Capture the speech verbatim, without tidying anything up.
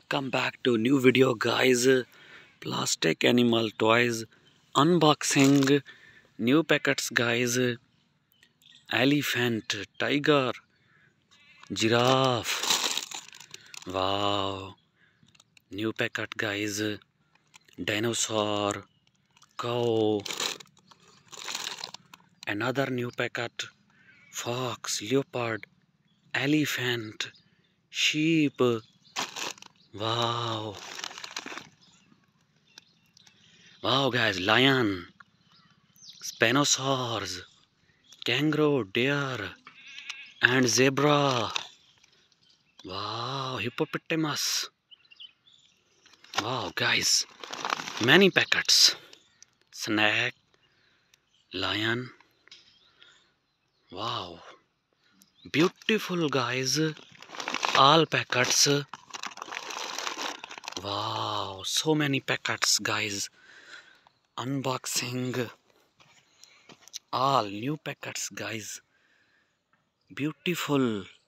welcome back to new video, guys. Plastic animal toys unboxing, new packets, guys. Elephant, tiger, giraffe. Wow, new packet, guys. Dinosaur, cow. Another new packet. Fox, leopard, elephant, sheep. Wow. Wow, guys, lion, Spinosaurs, kangaroo, deer, and zebra. Wow, hippopotamus. Wow, guys, many packets. Snake, lion. Wow, beautiful, guys. All packets. Wow, so many packets, guys. Unboxing all new packets, guys. Beautiful.